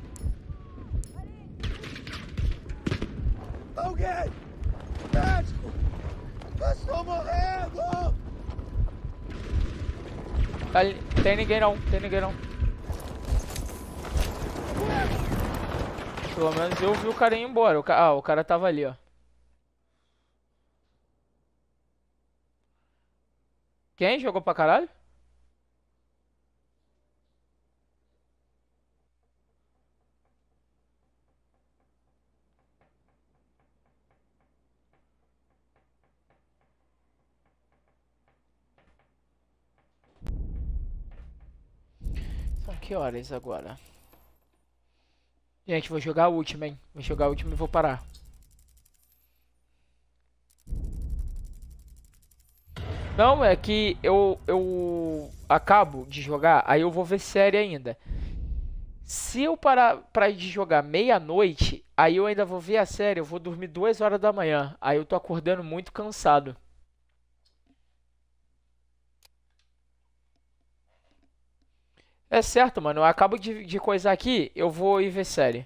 Alguém! Médico! Eu estou morrendo! Tem ninguém não. Pelo menos eu vi o cara ir embora. O cara tava ali, ó. Quem jogou pra caralho? São que horas agora? Gente, vou jogar a última, hein? Vou jogar a última e vou parar. Não, é que eu acabo de jogar, aí eu vou ver série ainda. Se eu parar de jogar meia-noite, aí eu ainda vou ver a série, eu vou dormir 2 horas da manhã. Aí eu tô acordando muito cansado. É certo, mano. Eu acabo de coisar aqui, eu vou ir ver série.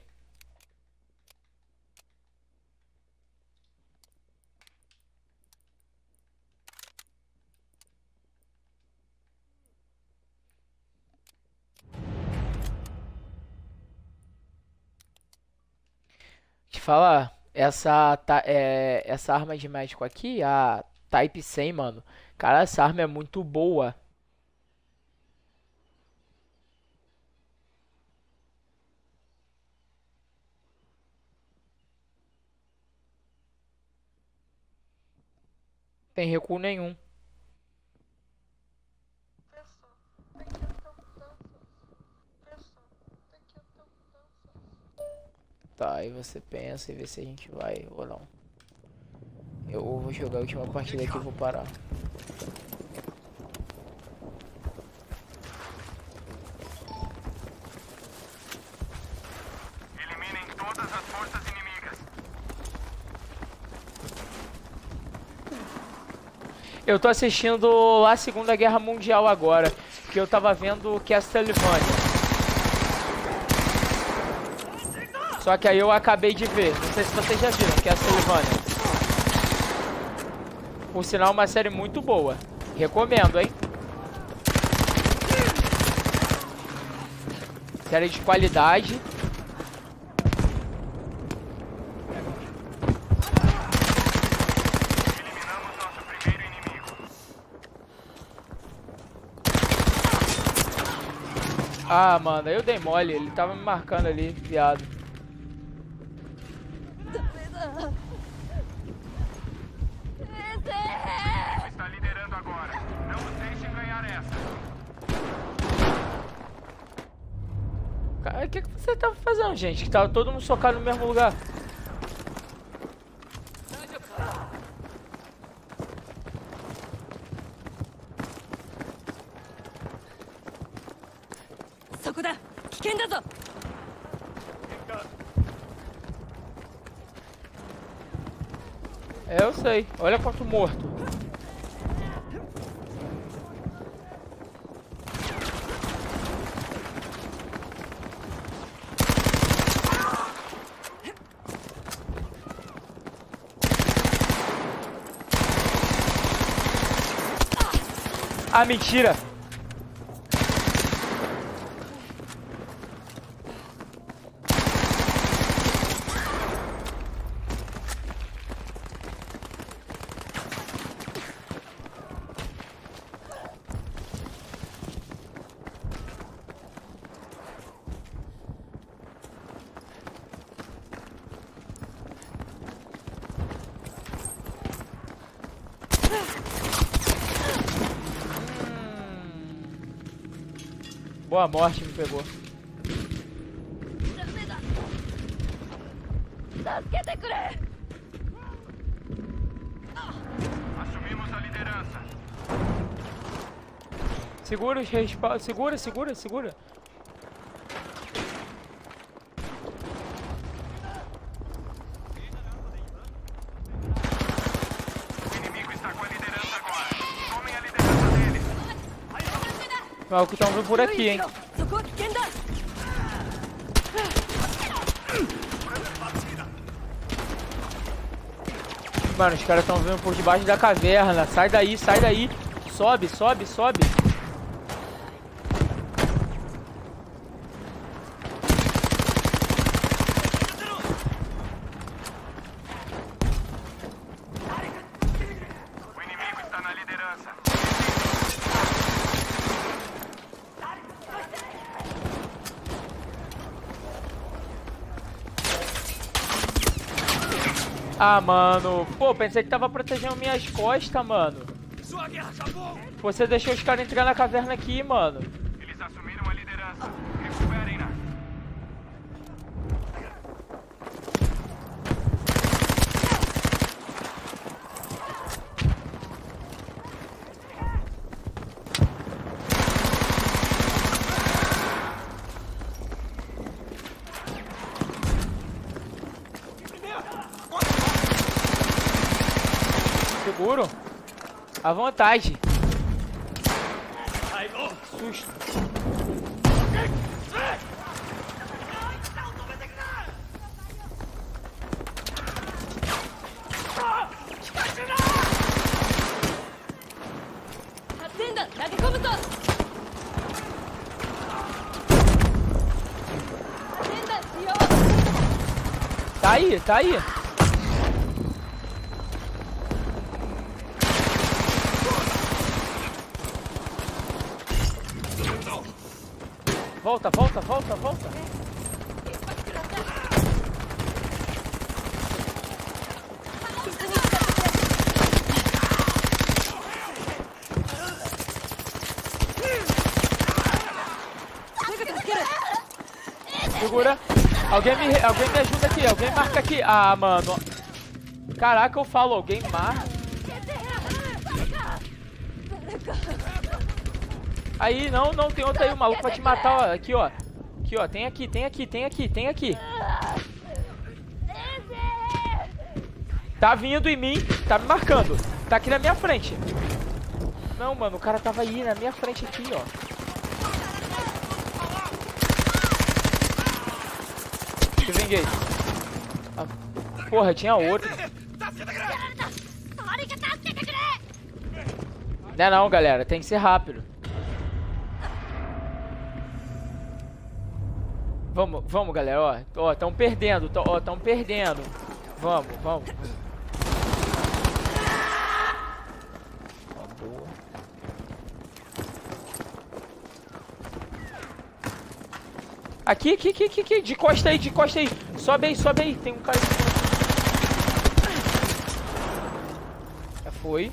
Te falar, essa arma de médico aqui, a Type 100, mano. Cara, essa arma é muito boa. Tem recuo nenhum. Tá, aí você pensa e vê se a gente vai ou não. Eu vou jogar a última partida aqui e vou parar. Eliminem todas as forças inimigas. Eu tô assistindo lá a Segunda Guerra Mundial agora. porque eu tava vendo Castlevania. Só que aí eu acabei de ver. Não sei se vocês já viram Castlevania. Por sinal, uma série muito boa. Recomendo, hein? Série de qualidade. Eliminamos nosso primeiro inimigo. Ah, mano, eu dei mole. Ele tava me marcando ali, viado. Está liderando agora. Não os deixe ganhar essa. Cara, o que você tava fazendo, gente? Que tava todo mundo socado no mesmo lugar. É, eu sei. Olha quanto morto. Ah, mentira! Boa morte, me pegou. Assumimos a liderança. Segura os respawn. Segura, segura, segura. O inimigo está com a liderança agora. Tomem a liderança dele. Mas o que estão vindo por aqui, hein? Mano, os caras estão vindo por debaixo da caverna. Sai daí, sai daí. Sobe, sobe, sobe. O inimigo está na liderança. Ah, mano. Pô, pensei que tava protegendo minhas costas, mano. Você deixou os caras entrar na caverna aqui, mano. Eles assumiram a liderança. Recuperem-na. Seguro. À vontade. Susto. Tá aí, tá aí. Volta, volta, volta, volta. Segura. Alguém me ajuda aqui, alguém marca aqui. Ah, mano. Caraca, eu falo, alguém marca. Aí, não, não, tem outro aí, o maluco vai te matar, ó. Aqui, ó. Aqui, ó, tem aqui, tem aqui, tem aqui, tem aqui. Tá vindo em mim, tá me marcando. Tá aqui na minha frente. Não, mano, o cara tava aí na minha frente aqui, ó. Vinguei. Ah, porra, tinha outro. Não é não, galera. Tem que ser rápido. Vamos, galera. Ó, tão perdendo. Ó, tão perdendo. Vamos. Ó, boa. Aqui. De costa aí. Sobe aí. Tem um cara aqui. Já foi.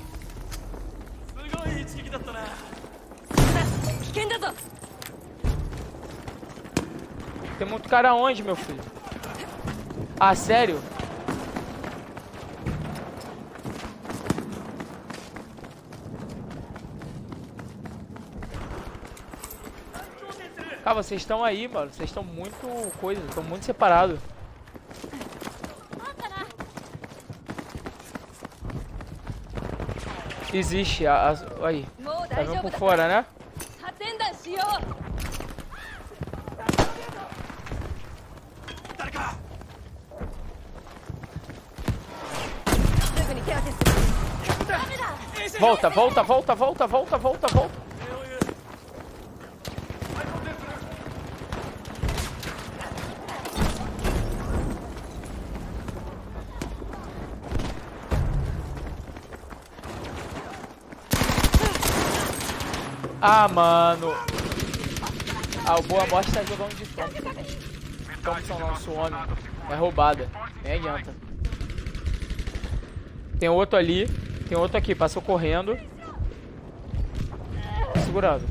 Tem muito cara aonde, meu filho? Ah, sério? Cara, vocês estão aí, mano. Vocês estão muito coisa, estão muito separados. Existe aí. Tá vendo por fora, né? Volta. Ah, mano. Ah, o Boa Morte tá jogando de Thompson não, Suome. É roubada. Nem adianta. Tem outro ali. Tem outro aqui. Passou correndo. Segurando.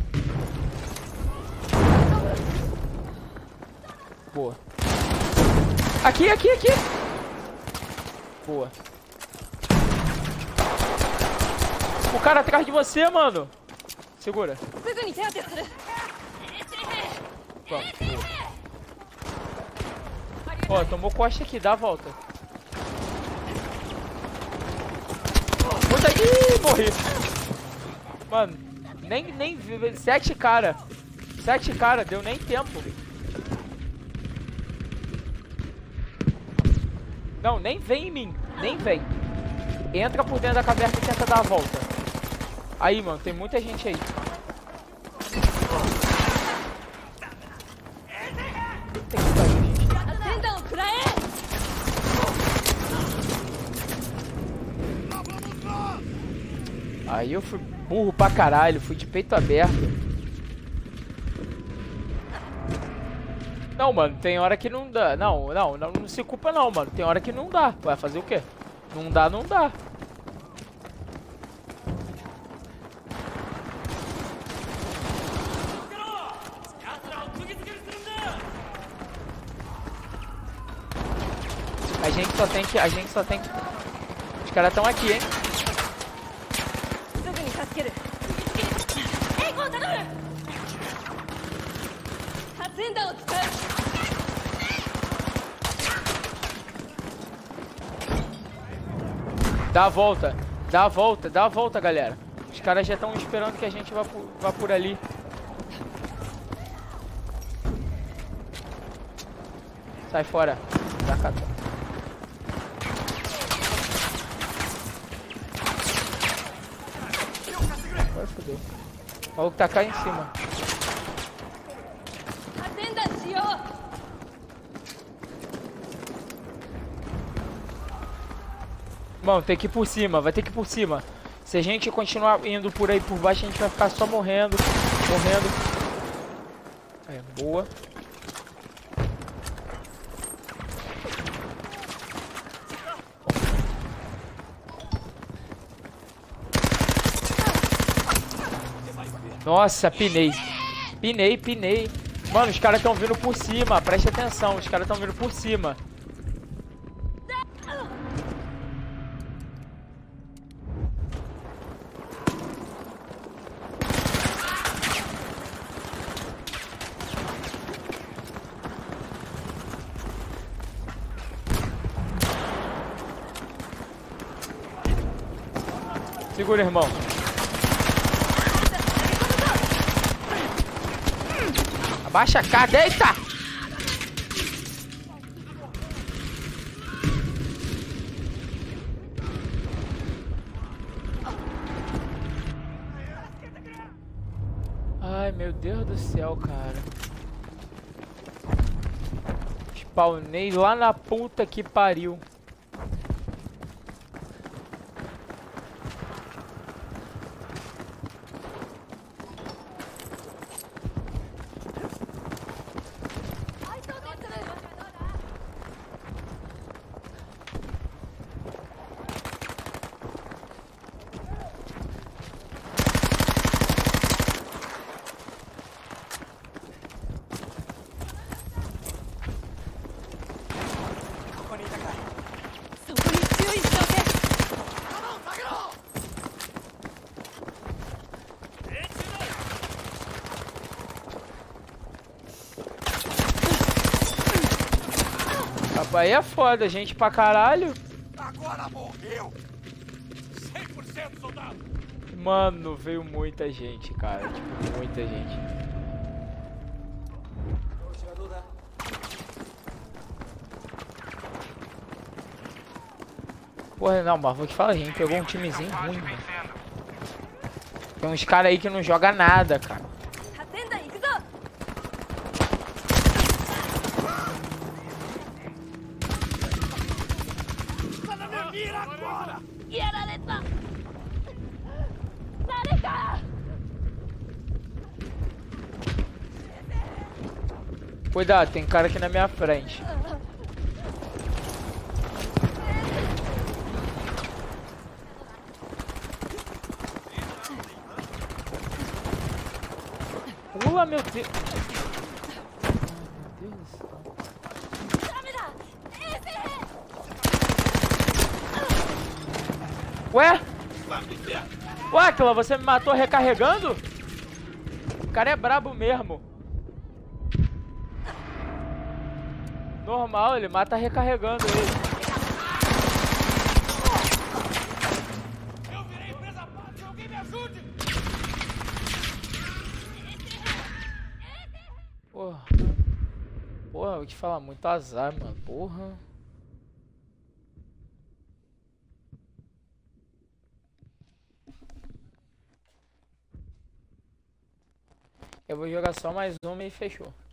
Boa. Aqui. Boa. O cara atrás de você, mano. Segura. Vamos. Ó, tomou costa aqui, dá a volta. Puta aqui, morri. Mano, nem 7 cara. 7 cara, deu nem tempo. Não, nem vem em mim. Nem vem. Entra por dentro da caverna e tenta dar a volta. Aí, mano, tem muita gente aí. Tem que sair, gente. Aí eu fui burro pra caralho, fui de peito aberto. Não, mano, tem hora que não dá. Não se culpa não, mano. Tem hora que não dá. Vai fazer o quê? Não dá. A gente só tem que... Os caras estão aqui, hein? Dá a volta, galera. Os caras já estão esperando que a gente vá por ali. Sai fora. Tá cá. Vai foder. O maluco tá cá em cima. Mano, tem que ir por cima, vai ter que ir por cima. Se a gente continuar indo por aí por baixo, a gente vai ficar só morrendo. É, boa. Nossa, pinei. Mano, os caras estão vindo por cima, preste atenção, os caras estão vindo por cima. Segura, irmão. Abaixa a cara, eita! Meu Deus do céu, cara. Spawnei lá na puta que pariu. Aí é foda, gente pra caralho. Agora morreu! 100% soldado! Mano, veio muita gente, cara. Tipo, muita gente. Porra, não, mas vou te falar, a gente pegou um timezinho ruim, mano. Tem uns caras aí que não joga nada, cara. Cuidado, tem cara aqui na minha frente. Pula, meu Deus. Meu Deus do céu. Ué? Ué, Aquila, você me matou recarregando? O cara é brabo mesmo. Normal, ele mata recarregando ele. Eu virei presa fácil, alguém me ajude! Porra. Porra, vou te falar, muito azar, mano. Porra. Eu vou jogar só mais uma e fechou.